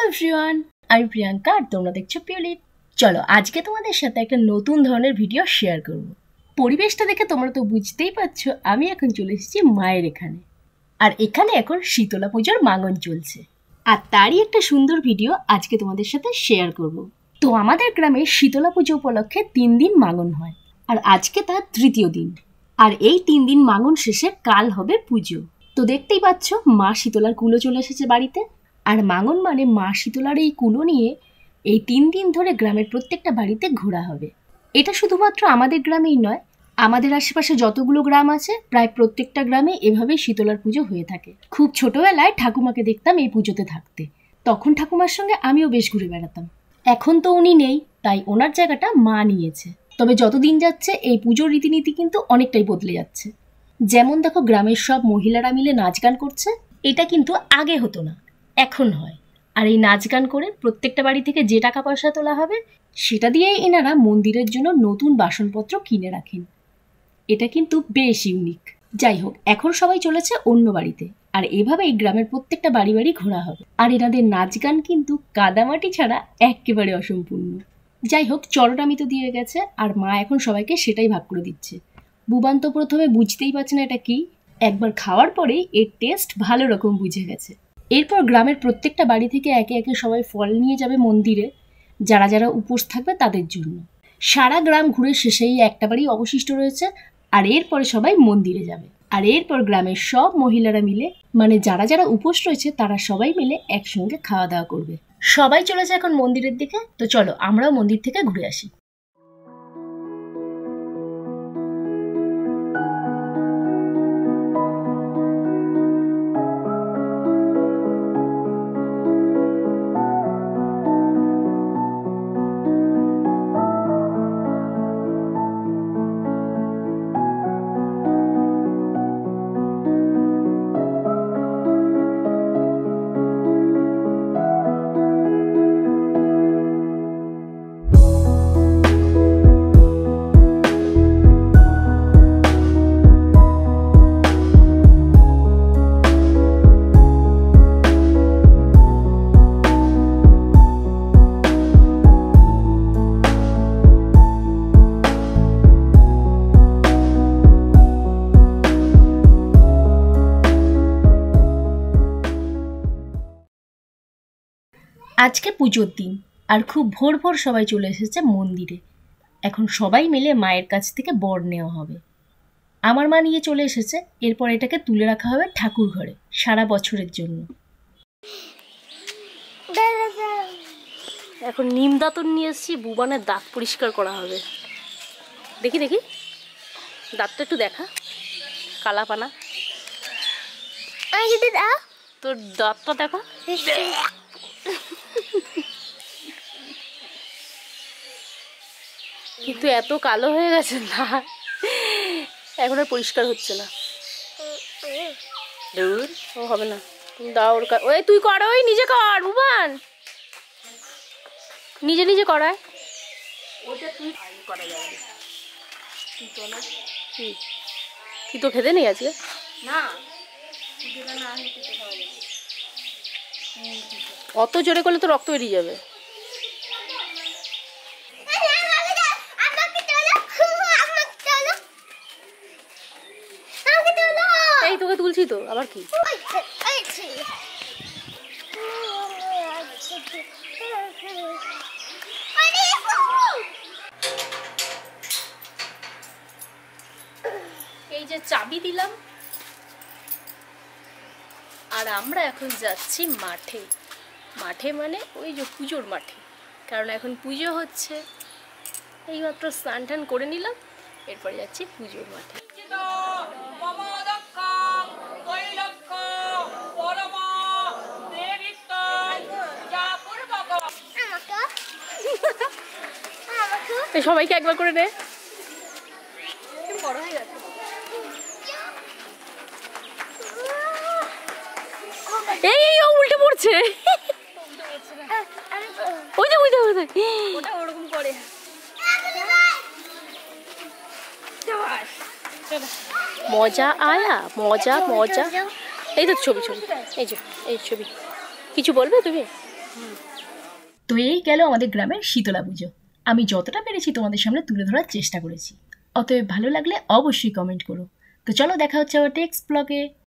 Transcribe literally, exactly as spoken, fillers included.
Everyone, আমি প্রিয়াঙ্কা আর তোমরা দেখছো পিউলিপ। চলো আজকে তোমাদের সাথে একটা নতুন ধরনের ভিডিও শেয়ার করব। পরিবেশটা দেখে তোমরা তো বুঝতেই পারছো আমি এখন চলে এসেছি মায়ের এখানে। আর এখানে এখন শীতলা পুজোর মাঙ্গন চলছে, আর তারই একটা সুন্দর ভিডিও আজকে তোমাদের সাথে শেয়ার করব। তো আমাদের গ্রামে শীতলা পুজো উপলক্ষে তিন দিন মাঙ্গন হয়, আর আজকে তার তৃতীয় দিন। আর এই তিন দিন মাঙ্গন শেষে কাল হবে পুজো। তো দেখতেই পাচ্ছ মা শীতলার কুলো চলে এসেছে বাড়িতে। আর মাঙ্গন মানে মা শীতলার এই কুলো নিয়ে এই তিন দিন ধরে গ্রামের প্রত্যেকটা বাড়িতে ঘোরা হবে। এটা শুধুমাত্র আমাদের গ্রামেই নয়, আমাদের আশেপাশে যতগুলো গ্রাম আছে প্রায় প্রত্যেকটা গ্রামে এভাবেই শীতলার পুজো হয়ে থাকে। খুব ছোটবেলায় ঠাকুমাকে দেখতাম এই পুজোতে থাকতে, তখন ঠাকুমার সঙ্গে আমিও বেশ ঘুরে বেড়াতাম। এখন তো উনি নেই, তাই ওনার জায়গাটা মা নিয়েছে। তবে যতদিন যাচ্ছে এই পুজোর রীতিনীতি কিন্তু অনেকটাই বদলে যাচ্ছে। যেমন দেখো, গ্রামের সব মহিলারা মিলে নাচ গান করছে, এটা কিন্তু আগে হতো না, এখন হয়। আর এই নাচ গান করে প্রত্যেকটা বাড়ি থেকে যে টাকা পয়সা তোলা হবে সেটা দিয়েই এনারা মন্দিরের জন্য নতুন বাসনপত্র কিনে রাখেন। এটা কিন্তু বেশ ইউনিক। যাই হোক, এখন সবাই চলেছে অন্য বাড়িতে, আর এভাবেই গ্রামের প্রত্যেকটা বাড়ি বাড়ি ঘোরা হবে। আর এনাদের নাচ গান কিন্তু কাদামাটি ছাড়া একেবারে অসম্পূর্ণ। যাই হোক, চরটামি তো দিয়ে গেছে, আর মা এখন সবাইকে সেটাই ভাগ করে দিচ্ছে। বুবান তো প্রথমে বুঝতেই পারছে না এটা কি, একবার খাওয়ার পরেই এর টেস্ট ভালো রকম বুঝে গেছে। এরপর গ্রামের প্রত্যেকটা বাড়ি থেকে একে একে সবাই ফল নিয়ে যাবে মন্দিরে, যারা যারা উপোস থাকবে তাদের জন্য। সারা গ্রাম ঘুরে শেষেই একটা বাড়ি অবশিষ্ট রয়েছে, আর এরপরে সবাই মন্দিরে যাবে। আর এরপর গ্রামের সব মহিলারা মিলে, মানে যারা যারা উপোস রয়েছে তারা সবাই মিলে একসঙ্গে খাওয়া দাওয়া করবে। সবাই চলেছে এখন মন্দিরের দিকে, তো চলো আমরাও মন্দির থেকে ঘুরে আসি। আজকে পুজোর দিন, আর খুব ভোর ভোর সবাই চলে এসেছে মন্দিরে। এখন সবাই মিলে মায়ের কাছ থেকে বর নেওয়া হবে। আমার মা নিয়ে চলে এসেছে, এরপর এটাকে তুলে রাখা হবে ঠাকুর ঘরে সারা বছরের জন্য। এখন নিম দাঁতন নিয়ে এসেছি, বুবানের দাঁত পরিষ্কার করা হবে। দেখি দেখি দাঁতটা একটু দেখা, কালাপানা। তোর দাঁতটা দেখা, কিন্তু এত কালো হয়ে গেছে না, এখন আর পরিষ্কার হচ্ছে না। দূর, ও হবে না, তুমি দাও ওর। ওই তুই কর, ওই নিজে কর ভুবান, নিজে নিজে করায়। ওটা তুই করা যাবে কি? তো খেতে নেই আজকে না, অত জোরে করলে তো রক্ত বেরিয়ে যাবে। এই তোকে তুলছি তো, আবার কি? এই যে চাবি দিলাম, আর আমরা এখন যাচ্ছি মাঠে। মাঠে মানে ওই যে পুজোর মাঠে, কারণ এখন পুজো হচ্ছে। এইমাত্র স্নান টান করে নিলাম, এরপরে যাচ্ছি পুজোর মাঠে। সবাইকে একবার করে নে, বড় হয়ে গেছে। এই এই ও উল্টে পড়ছে, ওই যে ওই যে ওটা ওরকম করে। মজা আয়া, মজা মজা। এই তো ছবি ছবি, এই যে এই ছবি। কিছু বলবে তুমি? তো এই গেল আমাদের গ্রামের শীতলা পুজো। আমি যতটা পেরেছি তোমাদের সামনে তুলে ধরার চেষ্টা করেছি। অতএব ভালো লাগলে অবশ্যই কমেন্ট করো। তো চলো দেখা হচ্ছে আবার নেক্সট ব্লগে।